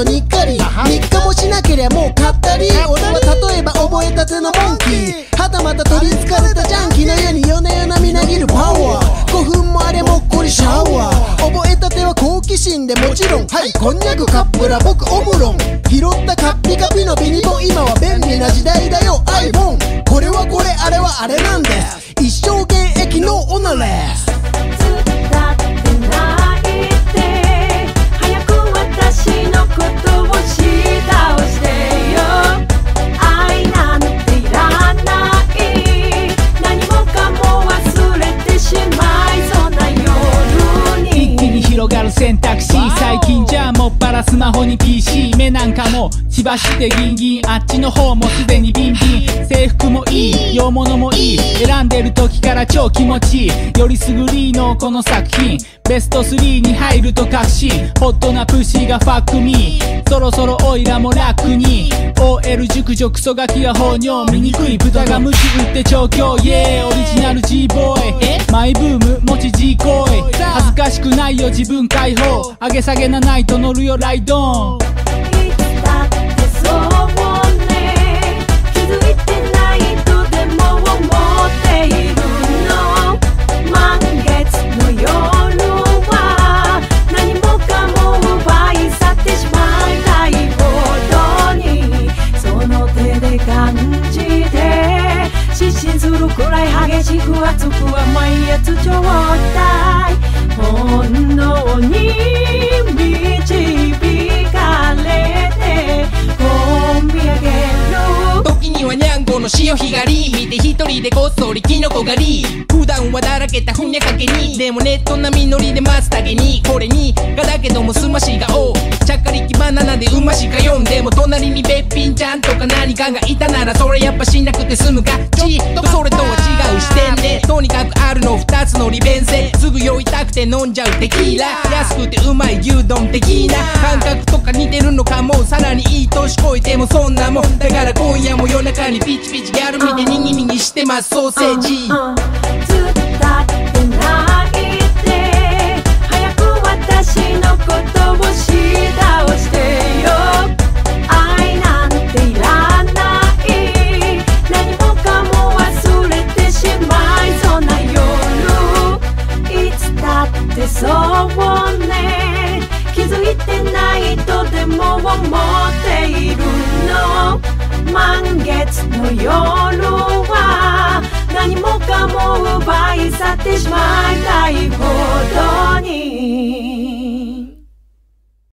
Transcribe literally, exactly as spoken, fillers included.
とにっかりみっかもしなけりゃもうかったり。俺は例えば覚えたてのモンキー、はたまた取りつかれたジャンキーのように夜な夜なみなぎるパワー。ごふんもあれもっこりシャワー。覚えたては好奇心でもちろん、はいこんにゃくカップラ僕オムロン。拾ったカッピカピのビニボン、今は便利な時代だよ iPhone。 これはこれあれはあれなんです、一生現役のオナレス。 選択肢最近じゃもっぱらスマホに ピーシー、 目なんかも千葉してギンギン、あっちの方もすでにビンビン。制服もいい洋物もいい、選んでる時から超気持ちいい。よりすぐりのこの作品ベストスリーに入ると確信。ホットなプッシーがファックミー、そろそろオイラも楽に。 オーエル 熟女クソガキが放尿、醜い豚が鞭打って調教、イエーオリジナル G ボーイマイブーム持ち G 行為。恥ずかしくないよ自分解放、上げ下げなナイト乗るよライドン。 いつだってそうね、気づいてないとでも思っているの。満月の夜は何もかも奪い去ってしまいたいほどに、その手で感じて失神するくらい激しく熱く甘いやつちょうだい。本能に導かれてこみ上げる。 時にはニャンコの潮干狩り見て一人でこっそりキノコ狩り。普段はだらけたふにゃかけに、でもネットな実りで松茸に。これにがだけどもすましがおう、ちゃっかりきバナナでうましか読んでも、隣にべっぴんちゃんとか何かがいたならそれやっぱしなくて済むか。ちっとそれとは違う視点で、とにかくあるの二つの利便性。すぐ酔いたくて飲んじゃうテキーラ、安くてうまい牛丼的な感覚とか似てるのかも。さらにいい年越えてもそんなもんだから、今夜も夜中にピチピチギャル見てにぎにぎしてますソーセージ。 ずっと立ってないで早く私のことをし倒してよ。愛なんていらない、何もかも忘れてしまいそうな夜。いつだってそうね、気づいてないとでも思っているの。満月の夜は何もかも奪い去ってしまいたいほどに。